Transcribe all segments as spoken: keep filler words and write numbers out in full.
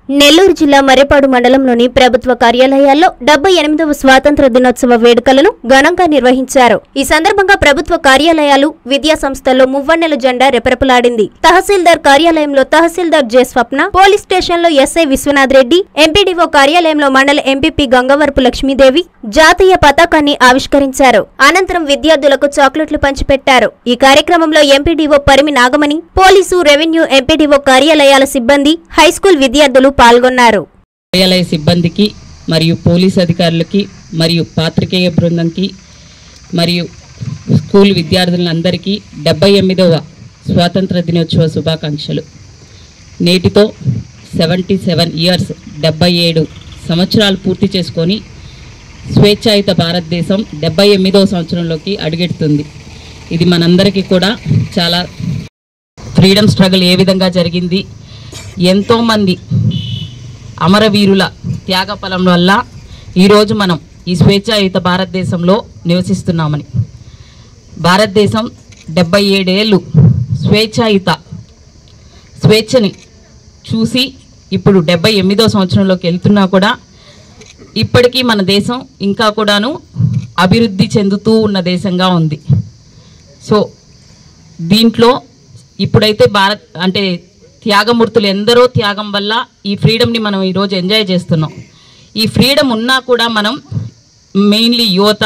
నెల్లూరు జిల్లా మర్రిపాడు మండలంలోని ప్రభుత్వ కార్యాలయాల్లో డెబ్బై ఎనిమిదవ స్వాతంత్ర దినోత్సవ వేడుకలను ఘనంగా నిర్వహించారు. ఈ సందర్భంగా ప్రభుత్వ కార్యాలయాలు, విద్యా సంస్థల్లో మువ్వన్నెల జెండా రెపరెపలాడింది. తహసీల్దార్ కార్యాలయంలో తహసీల్దార్ జె స్వప్న, పోలీస్ స్టేషన్లో ఎస్ఐ విశ్వనాథ్ రెడ్డి, ఎంపీడీఓ కార్యాలయంలో మండల ఎంపీపీ గంగవరపు లక్ష్మీదేవి జాతీయ పతాకాన్ని ఆవిష్కరించారు. అనంతరం విద్యార్థులకు చాక్లెట్లు పంచిపెట్టారు. ఈ కార్యక్రమంలో MPDO Parimi Nagamani, police, revenue, MPDO కార్యాలయాల సిబ్బంది, హైస్కూల్ విద్యార్థులు పాల్గొన్నారు. కార్యాలయ సిబ్బందికి మరియు పోలీస్ అధికారులకి మరియు పాత్రికేయ బృందంకి మరియు స్కూల్ విద్యార్థులందరికీ డెబ్బై ఎనిమిదవ స్వాతంత్ర దినోత్సవ శుభాకాంక్షలు. నేటితో సెవెంటీ సెవెన్ ఇయర్స్ డెబ్బై ఏడు సంవత్సరాలు పూర్తి చేసుకొని స్వేచ్ఛాయుత భారతదేశం డెబ్బై ఎనిమిదవ సంవత్సరంలోకి అడుగెడుతుంది. ఇది మనందరికీ కూడా చాలా ఫ్రీడమ్ స్ట్రగుల్ ఏ విధంగా జరిగింది, ఎంతోమంది అమరవీరుల త్యాగఫలం వల్ల ఈరోజు మనం ఈ స్వేచ్ఛాయుత భారతదేశంలో నివసిస్తున్నామని, భారతదేశం డెబ్బై ఏడేళ్ళు స్వేచ్ఛాయుత స్వేచ్ఛని చూసి ఇప్పుడు డెబ్బై ఎనిమిదో సంవత్సరంలోకి వెళ్తున్నా కూడా ఇప్పటికీ మన దేశం ఇంకా కూడాను అభివృద్ధి చెందుతూ ఉన్న దేశంగా ఉంది. సో దీంట్లో ఇప్పుడైతే భారత్ అంటే త్యాగమూర్తులు ఎందరో త్యాగం వల్ల ఈ ఫ్రీడమ్ని మనం ఈరోజు ఎంజాయ్ చేస్తున్నాం. ఈ ఫ్రీడమ్ ఉన్నా కూడా మనం మెయిన్లీ యువత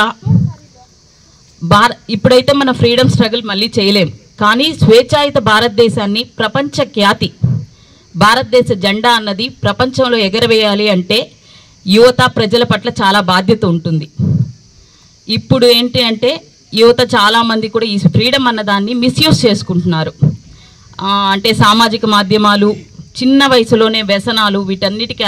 భార ఇప్పుడైతే మన ఫ్రీడమ్ స్ట్రగుల్ మళ్ళీ చేయలేం, కానీ స్వేచ్ఛాయుత భారతదేశాన్ని ప్రపంచ ఖ్యాతి భారతదేశ జెండా అన్నది ప్రపంచంలో ఎగరవేయాలి అంటే యువత ప్రజల పట్ల చాలా బాధ్యత ఉంటుంది. ఇప్పుడు ఏంటి అంటే యువత చాలామంది కూడా ఈ ఫ్రీడమ్ అన్నదాన్ని మిస్యూజ్ చేసుకుంటున్నారు. అంటే సామాజిక మాధ్యమాలు, చిన్న వయసులోనే వ్యసనాలు, వీటన్నిటికీ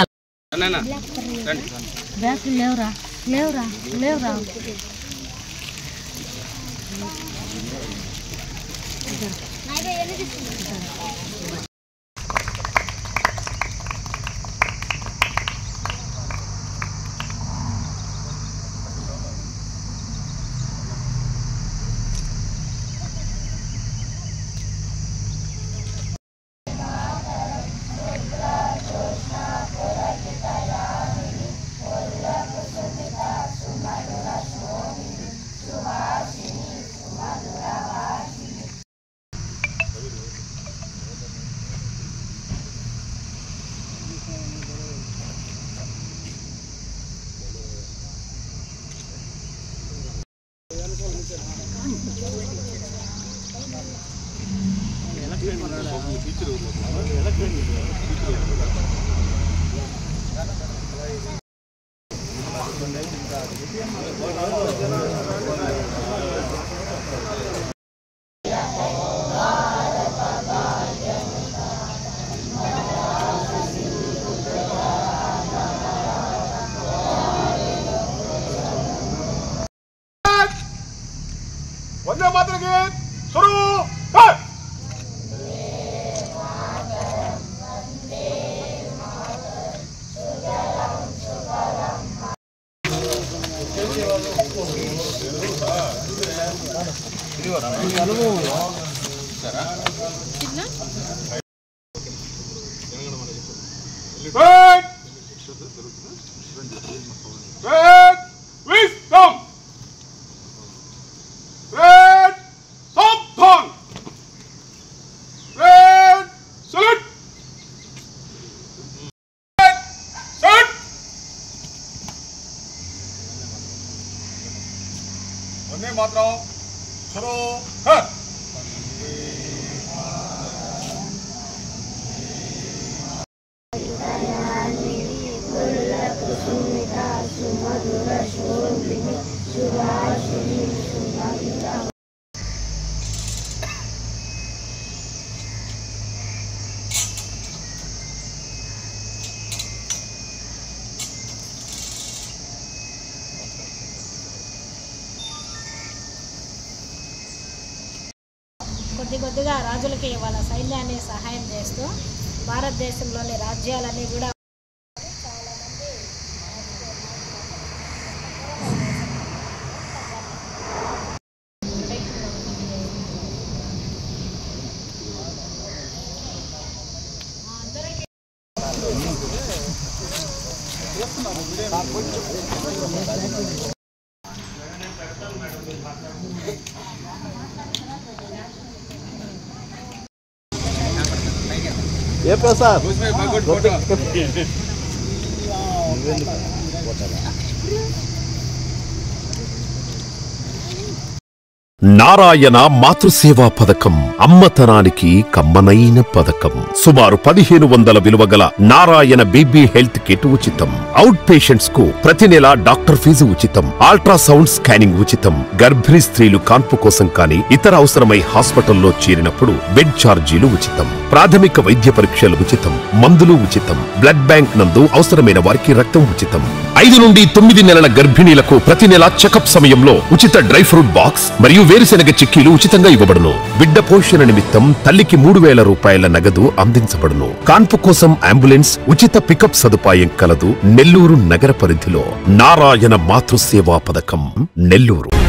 వందే మాతరం గీత్ शुरू कर। wisdom red Sabdhan red salute red salute Vande Mataram शुरू कर। కొద్ది కొద్దిగా రాజులకి వాళ్ళ సైన్యాన్ని సహాయం చేస్తూ భారతదేశంలోని రాజ్యాలన్నీ కూడా ఏ ప్రసాద్ నారాయణ మాతృసేవా పథకం అమ్మతనానికి కమ్మనైన పథకం. సుమారు పదిహేను వందల విలువ గల నారాయణ బేబీ హెల్త్ కిట్ ఉచితం. అవుట్ పేషెంట్స్ కు ప్రతి నెల డాక్టర్ ఫీజు ఉచితం. అల్ట్రాసౌండ్ స్కానింగ్ ఉచితం. గర్భిణీ స్త్రీలు కాన్పు కోసం కానీ ఇతర అవసరమై హాస్పిటల్లో చేరినప్పుడు బెడ్ ఛార్జీలు ఉచితం. ప్రాథమిక వైద్య పరీక్షలు ఉచితం. మందులు ఉచితం. బ్లడ్ బ్యాంక్ నందు అవసరమైన వారికి రక్తం ఉచితం. ఐదు నుండి తొమ్మిది నెలల గర్భిణీలకు ప్రతి నెల చెకప్ సమయంలో ఉచిత డ్రై ఫ్రూట్ బాక్స్ మరియు వేరుశెనగ చిక్కీలు ఉచితంగా ఇవ్వబడును. బిడ్డ పోషణ నిమిత్తం తల్లికి మూడు వేల రూపాయల నగదు అందించబడును. కాన్పు కోసం అంబులెన్స్ ఉచిత పికప్ సదుపాయం కలదు. నెల్లూరు నగర పరిధిలో నారాయణ మాతృసేవా పథకం నెల్లూరు.